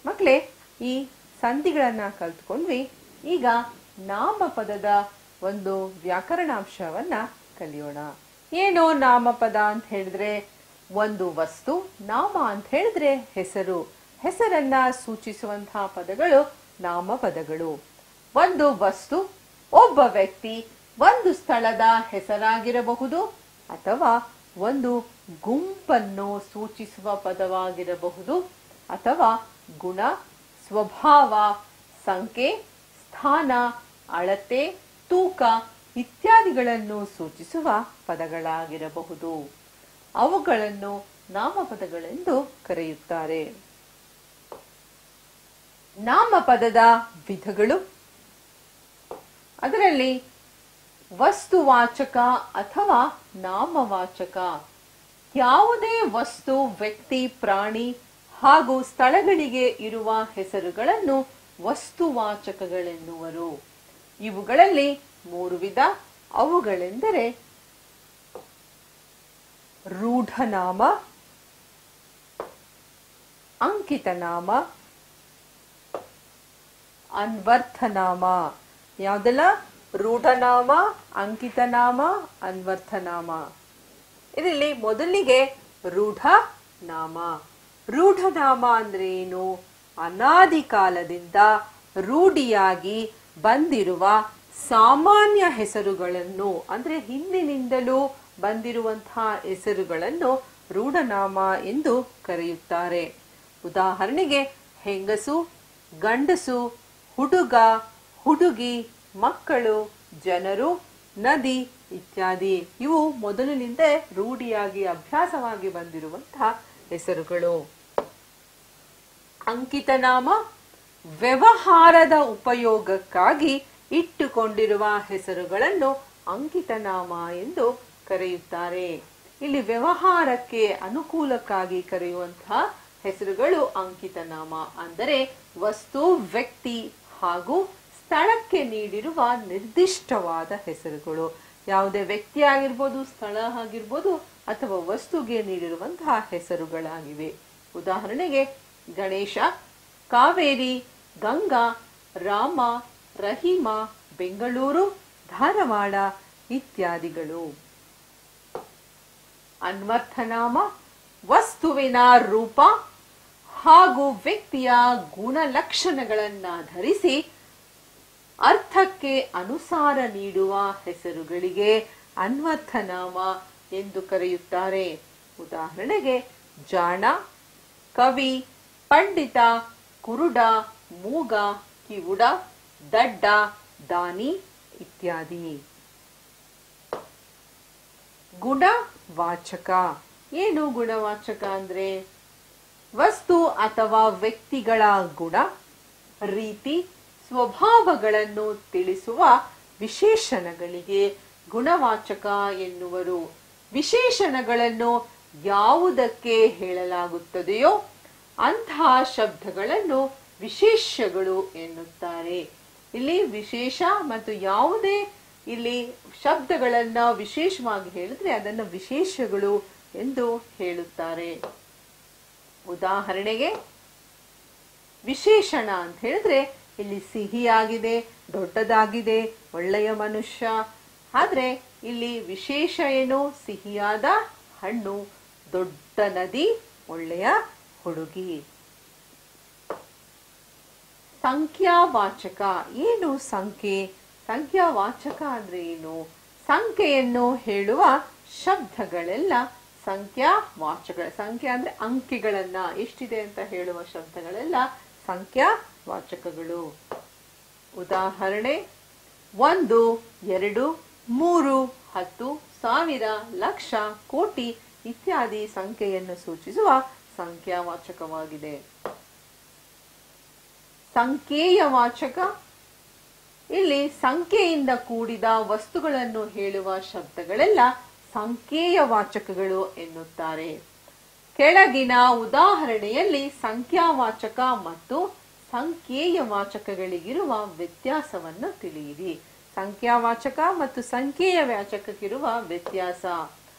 ಮಕ್ಕಳೇ, ಈ ಸಂಧಿಗಳನ್ನ ಕಲ್ತ್ಕೊಂಡ್ವಿ. ಈಗ ನಾಮಪದದ ಒಂದು ವ್ಯಾಕರಣಾಂಶವನ್ನ ಕಲಿಯೋಣ. ಏನು ನಾಮಪದ ಅಂತ ಹೇಳಿದ್ರೆ ಒಂದು ವಸ್ತು, ನಾಮ ಅಂತ ಹೇಳಿದ್ರೆ ಹೆಸರು. ಹೆಸರನ್ನ ಸೂಚಿಸುವಂತಹ ಪದಗಳು ನಾಮಪದಗಳು. ಒಂದು ವಸ್ತು, ಒಬ್ಬ ವ್ಯಕ್ತಿ, ಒಂದು ಸ್ಥಳದ ಹೆಸರಾಗಿರಬಹುದು ಅಥವಾ ಒಂದು ಗುಂಪನ್ನು ಸೂಚಿಸುವ ಪದವಾಗಿರಬಹುದು ಅಥವಾ ಗುಣ, ಸ್ವಭಾವ, ಸಂಖ್ಯೆ, ಸ್ಥಾನ, ಅಳತೆ, ತೂಕ ಇತ್ಯಾದಿಗಳನ್ನು ಸೂಚಿಸುವ ಪದಗಳಾಗಿರಬಹುದು. ಅವುಗಳನ್ನು ನಾಮಪದಗಳೆಂದು ಕರೆಯುತ್ತಾರೆ. ನಾಮಪದದ ವಿಧಗಳು. ಅದರಲ್ಲಿ ವಸ್ತುವಾಚಕ ಅಥವಾ ನಾಮವಾಚಕ. ಯಾವುದೇ ವಸ್ತು, ವ್ಯಕ್ತಿ, ಪ್ರಾಣಿ ಹಾಗೂ ಸ್ಥಳಗಳಿಗೆ ಇರುವ ಹೆಸರುಗಳನ್ನು ವಸ್ತುವಾಚಕಗಳೆನ್ನುವರು. ಇವುಗಳಲ್ಲಿ 3 ವಿಧ. ಅವುಗಳೆಂದರೆ ರೂಢನಾಮ, ಅಂಕಿತನಾಮ, ಅನ್ವರ್ಥನಾಮ. ಯಾವುದೆಲ್ಲ? ರೂಢನಾಮ, ಅಂಕಿತನಾಮ, ಅನ್ವರ್ಥನಾಮ. ಇದರಲ್ಲಿ ಮೊದಲಿಗೆ ರೂಢನಾಮ. ರೂಢನಾಮ ಅಂದ್ರೆ ಏನು? ಅನಾದಿ ಕಾಲದಿಂದ ರೂಢಿಯಾಗಿ ಬಂದಿರುವ ಸಾಮಾನ್ಯ ಹೆಸರುಗಳನ್ನು, ಅಂದ್ರೆ ಹಿಂದಿನಿಂದಲೂ ಬಂದಿರುವಂತಹ ಹೆಸರುಗಳನ್ನು ರೂಢನಾಮ ಎಂದು ಕರೆಯುತ್ತಾರೆ. ಉದಾಹರಣೆಗೆ ಹೆಂಗಸು, ಗಂಡಸು, ಹುಡುಗ, ಹುಡುಗಿ, ಮಕ್ಕಳು, ಜನರು, ನದಿ ಇತ್ಯಾದಿ. ಇವು ಮೊದಲಿನಿಂದ ರೂಢಿಯಾಗಿ ಅಭ್ಯಾಸವಾಗಿ ಬಂದಿರುವಂತಹ ಹೆಸರುಗಳು. ಅಂಕಿತನಾಮ ವ್ಯವಹಾರದ ಉಪಯೋಗಕ್ಕಾಗಿ ಇಟ್ಟುಕೊಂಡಿರುವ ಹೆಸರುಗಳನ್ನು ಅಂಕಿತನಾಮ ಎಂದು ಕರೆಯುತ್ತಾರೆ. ಇಲ್ಲಿ ವ್ಯವಹಾರಕ್ಕೆ ಅನುಕೂಲಕ್ಕಾಗಿ ಕರೆಯುವಂತಹ ಹೆಸರುಗಳು ಅಂಕಿತನಾಮ. ಅಂದರೆ ವಸ್ತು, ವ್ಯಕ್ತಿ ಹಾಗೂ ಸ್ಥಳಕ್ಕೆ ನೀಡಿರುವ ನಿರ್ದಿಷ್ಟವಾದ ಹೆಸರುಗಳು. ಯಾವುದೇ ವ್ಯಕ್ತಿ ಆಗಿರ್ಬೋದು, ಸ್ಥಳ ಆಗಿರ್ಬೋದು ಅಥವಾ ವಸ್ತುಗೆ ನೀಡಿರುವಂತಹ ಹೆಸರುಗಳಾಗಿವೆ. ಉದಾಹರಣೆಗೆ ಗಣೇಶ, ಕಾವೇರಿ, ಗಂಗಾ, ರಾಮ, ರಹೀಮ, ಬೆಂಗಳೂರು, ಧಾರವಾಡ ಇತ್ಯಾದಿಗಳು. ಅನ್ವರ್ಥನಾಮ ವಸ್ತುವಿನ ರೂಪ ಹಾಗೂ ವ್ಯಕ್ತಿಯ ಗುಣಲಕ್ಷಣಗಳನ್ನಾಧರಿಸಿ ಅರ್ಥಕ್ಕೆ ಅನುಸಾರ ನೀಡುವ ಹೆಸರುಗಳಿಗೆ ಅನ್ವರ್ಥನಾಮ ಎಂದು ಕರೆಯುತ್ತಾರೆ. ಉದಾಹರಣೆಗೆ ಜಾಣ, ಕವಿ, ಪಂಡಿತ, ಕುರುಡ, ಮೂಗ, ಕಿವುಡ, ದಡ್ಡ, ದಾನಿ ಇತ್ಯಾದಿ. ಗುಣವಾಚಕ. ಏನು ಗುಣವಾಚಕ ಅಂದ್ರೆ? ವಸ್ತು ಅಥವಾ ವ್ಯಕ್ತಿಗಳ ಗುಣ, ರೀತಿ, ಸ್ವಭಾವಗಳನ್ನು ತಿಳಿಸುವ ವಿಶೇಷಣಗಳಿಗೆ ಗುಣವಾಚಕ ಎನ್ನುವರು. ವಿಶೇಷಣಗಳನ್ನು ಯಾವುದಕ್ಕೆ ಹೇಳಲಾಗುತ್ತದೆಯೋ ಅಂತಹ ಶಬ್ದಗಳನ್ನು ವಿಶೇಷ್ಯಗಳು ಎನ್ನುತ್ತಾರೆ. ಇಲ್ಲಿ ವಿಶೇಷ ಮತ್ತು ಯಾವುದೇ ಇಲ್ಲಿ ಶಬ್ದಗಳನ್ನ ವಿಶೇಷವಾಗಿ ಹೇಳಿದ್ರೆ ಅದನ್ನು ವಿಶೇಷಗಳು ಎಂದು ಹೇಳುತ್ತಾರೆ. ಉದಾಹರಣೆಗೆ ವಿಶೇಷಣ ಅಂತ ಹೇಳಿದ್ರೆ ಇಲ್ಲಿ ಸಿಹಿಯಾಗಿದೆ, ದೊಡ್ಡದಾಗಿದೆ, ಒಳ್ಳೆಯ ಮನುಷ್ಯ. ಆದ್ರೆ ಇಲ್ಲಿ ವಿಶೇಷ ಏನು? ಸಿಹಿಯಾದ ಹಣ್ಣು, ದೊಡ್ಡ ನದಿ, ಒಳ್ಳೆಯ ಹುಡುಗಿ. ಸಂಖ್ಯಾವಾಚಕ. ಏನು ಸಂಖ್ಯೆ? ಸಂಖ್ಯಾವಾಚಕ ಅಂದ್ರೆ ಏನು? ಸಂಖ್ಯೆಯನ್ನು ಹೇಳುವ ಶಬ್ದಗಳೆಲ್ಲ ಸಂಖ್ಯಾವಾಚಕ. ಸಂಖ್ಯೆ ಅಂದ್ರೆ ಅಂಕಿಗಳನ್ನ ಎಷ್ಟಿದೆ ಅಂತ ಹೇಳುವ ಶಬ್ದಗಳೆಲ್ಲ ಸಂಖ್ಯಾವಾಚಕಗಳು. ಉದಾಹರಣೆ 1, 2, 3, 10, 1000, ಲಕ್ಷ, ಕೋಟಿ ಇತ್ಯಾದಿ ಸಂಖ್ಯೆಯನ್ನು ಸೂಚಿಸುವ ಸಂಖ್ಯಾವಾಚಕವಾಗಿದೆ. ಸಂಖ್ಯೇಯವಾಚಕ. ಇಲ್ಲಿ ಸಂಖ್ಯೆಯಿಂದ ಕೂಡಿದ ವಸ್ತುಗಳನ್ನು ಹೇಳುವ ಶಬ್ದಗಳೆಲ್ಲ ಸಂಖ್ಯೇಯವಾಚಕಗಳು ಎನ್ನುತ್ತಾರೆ. ಕೆಳಗಿನ ಉದಾಹರಣೆಯಲ್ಲಿ ಸಂಖ್ಯಾವಾಚಕ ಮತ್ತು ಸಂಖ್ಯೇಯವಾಚಕಗಳಿಗಿರುವ ವ್ಯತ್ಯಾಸವನ್ನು ತಿಳಿಯಿರಿ. ಸಂಖ್ಯಾವಾಚಕ ಮತ್ತು ಸಂಖ್ಯೇಯ ವಾಚಕಕ್ಕಿರುವ ವ್ಯತ್ಯಾಸ.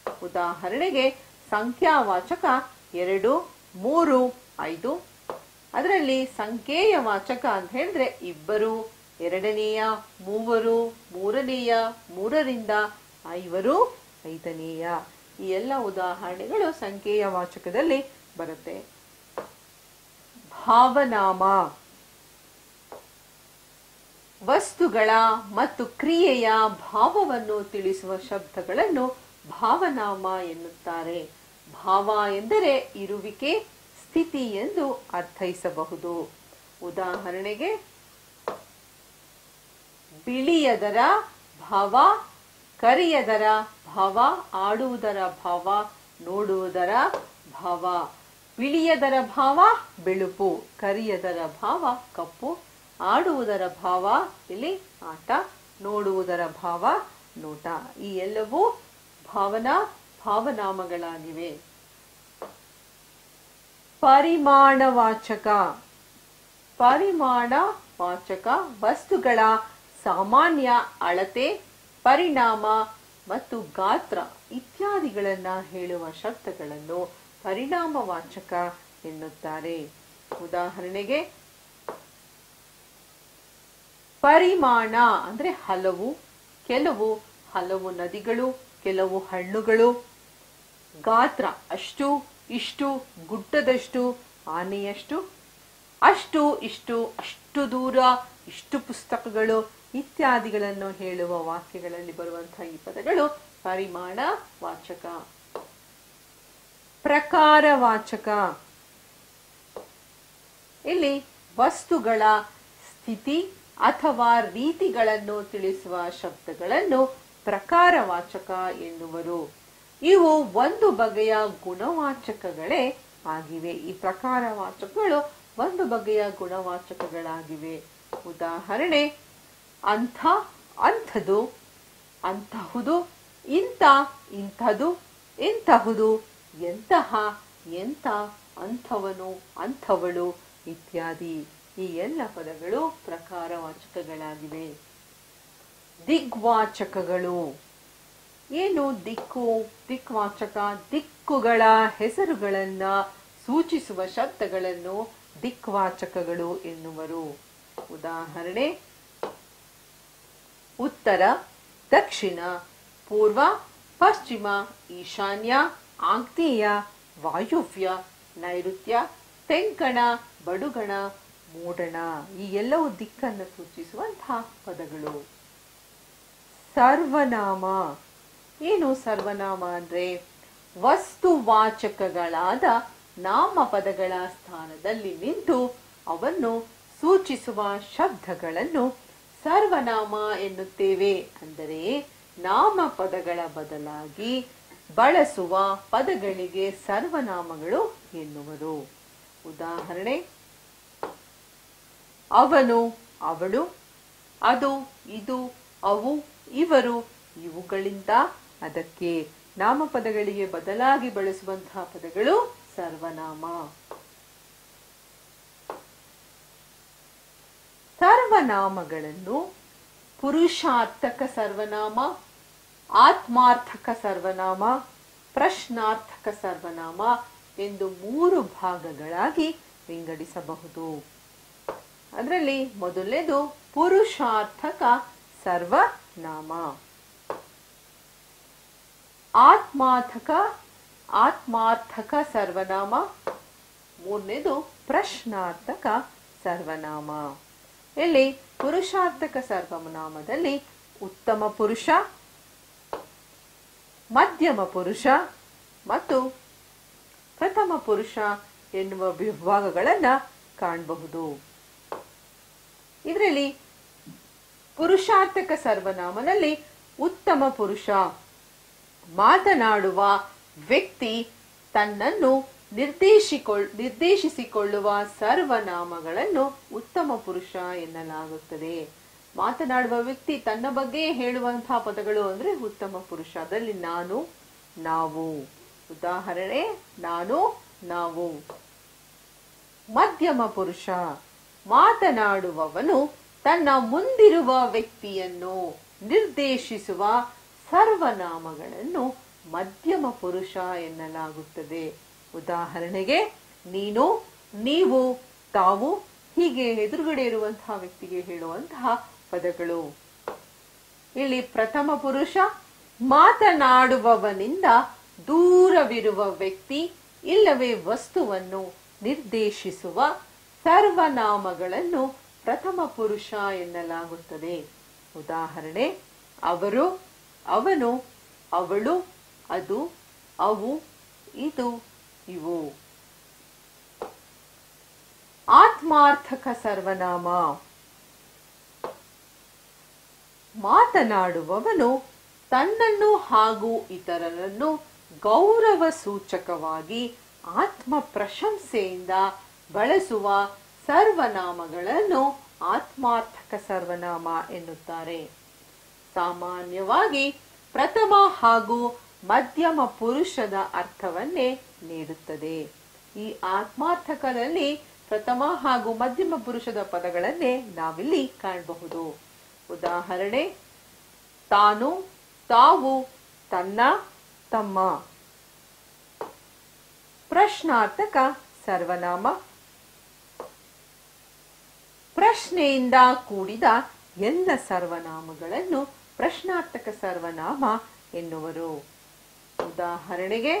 ಉದಾಹರಣೆಗೆ ಸಂಖ್ಯಾವಾಚಕ 2, 3, 5, ಅದರಲ್ಲಿ ಸಂಖ್ಯೆಯ ವಾಚಕ ಅಂತ ಹೇಳಿದ್ರೆ ಇಬ್ಬರು, ಎರಡನೆಯ, ಮೂವರು, ಮೂರನೆಯ, ಮೂರರಿಂದ, ಐವರು, ಐದನೆಯ. ಈ ಎಲ್ಲ ಉದಾಹರಣೆಗಳು ಸಂಖ್ಯೆಯ ವಾಚಕದಲ್ಲಿ ಬರುತ್ತೆ. ಭಾವನಾಮ ವಸ್ತುಗಳ ಮತ್ತು ಕ್ರಿಯೆಯ ಭಾವವನ್ನು ತಿಳಿಸುವ ಶಬ್ದಗಳನ್ನು ಭಾವನಾಮ ಎನ್ನುತ್ತಾರೆ. ಭಾವ ಎಂದರೆ ಇರುವಿಕೆ, ಸ್ಥಿತಿ ಎಂದು ಅರ್ಥೈಸಬಹುದು. ಉದಾಹರಣೆಗೆ ಬಿಳಿಯದರ ಭಾವ, ಕರಿಯದರ ಭಾವ, ಆಡುವುದರ ಭಾವ, ನೋಡುವುದರ ಭಾವ. ಬಿಳಿಯದರ ಭಾವ ಬೆಳುಪು, ಕರಿಯದರ ಭಾವ ಕಪ್ಪು, ಆಡುವುದರ ಭಾವ ಇಲ್ಲಿ ಆಟ, ನೋಡುವುದರ ಭಾವ ನೋಟ. ಈ ಎಲ್ಲವೂ ಭಾವನಾಮಗಳಾಗಿವೆ. ಪರಿಮಾಣವಾಚಕ ಪರಿಮಾಣವಾಚಕ ವಸ್ತುಗಳ ಸಾಮಾನ್ಯ ಅಳತೆ, ಪರಿಣಾಮ ಮತ್ತು ಗಾತ್ರ ಇತ್ಯಾದಿಗಳನ್ನ ಹೇಳುವ ಶಬ್ದಗಳನ್ನು ಪರಿಣಾಮವಾಚಕ ಎನ್ನುತ್ತಾರೆ. ಉದಾಹರಣೆಗೆ ಪರಿಮಾಣ ಅಂದ್ರೆ ಹಲವು, ಕೆಲವು, ಹಲವು ನದಿಗಳು, ಕೆಲವು ಹಣ್ಣುಗಳು. ಗಾತ್ರ ಅಷ್ಟು, ಇಷ್ಟು, ಗುಡ್ಡದಷ್ಟು, ಆನೆಯಷ್ಟು, ಅಷ್ಟು, ಇಷ್ಟು, ಅಷ್ಟು ದೂರ, ಇಷ್ಟು ಪುಸ್ತಕಗಳು ಇತ್ಯಾದಿಗಳನ್ನು ಹೇಳುವ ವಾಕ್ಯಗಳಲ್ಲಿ ಬರುವಂತಹ ಈ ಪದಗಳು ಪರಿಮಾಣ ವಾಚಕ. ಪ್ರಕಾರವಾಚಕ ಇಲ್ಲಿ ವಸ್ತುಗಳ ಸ್ಥಿತಿ ಅಥವಾ ರೀತಿಗಳನ್ನು ತಿಳಿಸುವ ಶಬ್ದಗಳನ್ನು ಪ್ರಕಾರವಾಚಕ ಎನ್ನುವರು. ಇವು ಒಂದು ಬಗೆಯ ಗುಣವಾಚಕಗಳೇ ಆಗಿವೆ. ಈ ಪ್ರಕಾರವಾಚಕಗಳು ಒಂದು ಬಗೆಯ ಗುಣವಾಚಕಗಳಾಗಿವೆ. ಉದಾಹರಣೆ ಅಂಥ, ಅಂಥದು, ಅಂತಹುದು, ಇಂಥ, ಇಂಥದು, ಇಂತಹುದು, ಎಂತಹ, ಎಂಥ, ಅಂಥವನು, ಅಂಥವಳು ಇತ್ಯಾದಿ. ಈ ಎಲ್ಲ ಪದಗಳು ಪ್ರಕಾರವಾಚಕಗಳಾಗಿವೆ. ದಿಗ್ವಾಚಕಗಳು ಏನು? ದಿಕ್ಕು, ದಿಕ್ವಾಚಕ ದಿಕ್ಕುಗಳ ಹೆಸರುಗಳನ್ನ ಸೂಚಿಸುವ ಶಬ್ದಗಳನ್ನು ದಿಕ್ವಾಚಕಗಳು ಎನ್ನುವರು. ಉದಾಹರಣೆ ಉತ್ತರ, ದಕ್ಷಿಣ, ಪೂರ್ವ, ಪಶ್ಚಿಮ, ಈಶಾನ್ಯ, ಆಗ್ನೇಯ, ವಾಯುವ್ಯ, ನೈಋತ್ಯ, ತೆಂಕಣ, ಬಡುಗಣ, ಮೂಡಣ. ಈ ಎಲ್ಲವೂ ದಿಕ್ಕನ್ನು ಸೂಚಿಸುವಂತಹ ಪದಗಳು. ಸರ್ವನಾಮ ಏನು? ಸರ್ವನಾಮ ಅಂದ್ರೆ ವಸ್ತುವಾಚಕಗಳಾದ ನಾಮಪದಗಳ ಸ್ಥಾನದಲ್ಲಿ ನಿಂತು ಅವನ್ನು ಸೂಚಿಸುವ ಶಬ್ದಗಳನ್ನು ಸರ್ವನಾಮ ಎನ್ನುತ್ತೇವೆ. ಅಂದರೆ ನಾಮಪದಗಳ ಬದಲಾಗಿ ಬಳಸುವ ಪದಗಳಿಗೆ ಸರ್ವನಾಮಗಳು ಎನ್ನುವರು. ಉದಾಹರಣೆ ಅವನು, ಅವಳು, ಅದು, ಇದು, ಅವು, ಇವರು, ಇವುಗಳಿಂದ. ಅದಕ್ಕೆ ನಾಮಪದಗಳಿಗೆ ಬದಲಾಗಿ ಬಳಸುವಂತಹ ಪದಗಳು ಸರ್ವನಾಮ. ಸರ್ವನಾಮಗಳನ್ನು ಪುರುಷಾರ್ಥಕ ಸರ್ವನಾಮ, ಆತ್ಮಾರ್ಥಕ ಸರ್ವನಾಮ, ಪ್ರಶ್ನಾರ್ಥಕ ಸರ್ವನಾಮ ಎಂದು 3 ಭಾಗಗಳಾಗಿ ವಿಂಗಡಿಸಬಹುದು. ಅದರಲ್ಲಿ ಮೊದಲನೇದು ಪುರುಷಾರ್ಥಕ ಸರ್ವನಾಮ, ಆತ್ಮಾರ್ಥಕ ಸರ್ವನಾಮ, ಮೂರನೇದು ಪ್ರಶ್ನಾರ್ಥಕ ಸರ್ವನಾಮ. ಇಲ್ಲಿ ಪುರುಷಾರ್ಥಕ ಸರ್ವನಾಮದಲ್ಲಿ ಉತ್ತಮ ಪುರುಷ, ಮಧ್ಯಮ ಪುರುಷ ಮತ್ತು ಪ್ರಥಮ ಪುರುಷ ಎನ್ನುವ ವಿಭಾಗಗಳನ್ನ ಕಾಣಬಹುದು. ಇದರಲ್ಲಿ ಪುರುಷಾರ್ಥಕ ಸರ್ವನಾಮದಲ್ಲಿ ಉತ್ತಮ ಪುರುಷ ಮಾತನಾಡುವ ವ್ಯಕ್ತಿ ತನ್ನನ್ನು ನಿರ್ದೇಶಿಸಿಕೊಳ್ಳುವ ಸರ್ವನಾಮಗಳನ್ನು ಉತ್ತಮ ಪುರುಷ ಎನ್ನಲಾಗುತ್ತದೆ. ಮಾತನಾಡುವ ವ್ಯಕ್ತಿ ತನ್ನ ಬಗ್ಗೆ ಹೇಳುವಂತಹ ಪದಗಳು ಅಂದ್ರೆ ಉತ್ತಮ ಪುರುಷ. ಅದರಲ್ಲಿ ನಾನು, ನಾವು. ಉದಾಹರಣೆ ನಾನು, ನಾವು. ಮಧ್ಯಮ ಪುರುಷ ಮಾತನಾಡುವವನು ತನ್ನ ಮುಂದಿರುವ ವ್ಯಕ್ತಿಯನ್ನು ನಿರ್ದೇಶಿಸುವ ಸರ್ವನಾಮಗಳನ್ನು ಮಧ್ಯಮ ಪುರುಷ ಎನ್ನಲಾಗುತ್ತದೆ. ಉದಾಹರಣೆಗೆ ನೀನು, ನೀವು, ತಾವು ಹೀಗೆ ಎದುರುಗಡೆ ಇರುವಂತಹ ವ್ಯಕ್ತಿಗೆ ಹೇಳುವಂತಹ ಪದಗಳು. ಇಲ್ಲಿ ಪ್ರಥಮ ಪುರುಷ ಮಾತನಾಡುವವನಿಂದ ದೂರವಿರುವ ವ್ಯಕ್ತಿ ಇಲ್ಲವೇ ವಸ್ತುವನ್ನು ನಿರ್ದೇಶಿಸುವ ಸರ್ವನಾಮಗಳನ್ನು ಪ್ರಥಮ ಪುರುಷ ಎನ್ನಲಾಗುತ್ತದೆ. ಉದಾಹರಣೆ: ಅವರು, ಅವನು, ಅವಳು, ಅದು, ಅವು, ಇದು, ಇವು. ಆತ್ಮಾರ್ಥಕ ಸರ್ವನಾಮ: ಮಾತನಾಡುವವನು ತನ್ನನ್ನು ಹಾಗೂ ಇತರರನ್ನು ಗೌರವ ಸೂಚಕವಾಗಿ ಆತ್ಮ ಪ್ರಶಂಸೆಯಿಂದ ಬಳಸುವ ಸರ್ವನಾಮಗಳನ್ನು ಆತ್ಮಾರ್ಥಕ ಸರ್ವನಾಮ ಎನ್ನುತ್ತಾರೆ. ಸಾಮಾನ್ಯವಾಗಿ ಪ್ರಥಮ ಹಾಗೂ ಮಧ್ಯಮ ಪುರುಷದ ಅರ್ಥವನ್ನೇ ನೀಡುತ್ತದೆ. ಈ ಆತ್ಮಾರ್ಥಕದಲ್ಲಿ ಪ್ರಥಮ ಹಾಗೂ ಮಧ್ಯಮ ಪುರುಷದ ಪದಗಳನ್ನೇ ನಾವಿಲ್ಲಿ ಕಾಣಬಹುದು. ಉದಾಹರಣೆ: ತಾನು, ತಾವು, ತನ್ನ, ತಮ್ಮ. ಪ್ರಶ್ನಾರ್ಥಕ ಸರ್ವನಾಮ: ಪ್ರಶ್ನೆಯಿಂದ ಕೂಡಿದ ಎಲ್ಲ ಸರ್ವನಾಮಗಳನ್ನು ಪ್ರಶ್ನಾರ್ಥಕ ಸರ್ವನಾಮ ಎನ್ನುವರು. ಉದಾಹರಣೆಗೆ: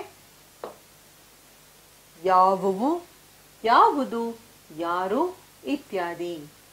ಯಾವುವು, ಯಾವುದು, ಯಾರು ಇತ್ಯಾದಿ.